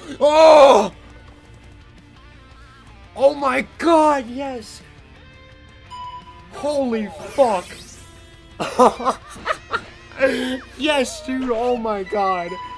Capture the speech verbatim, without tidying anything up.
Oh! Oh my god, yes! Holy fuck! Yes, dude, oh my god.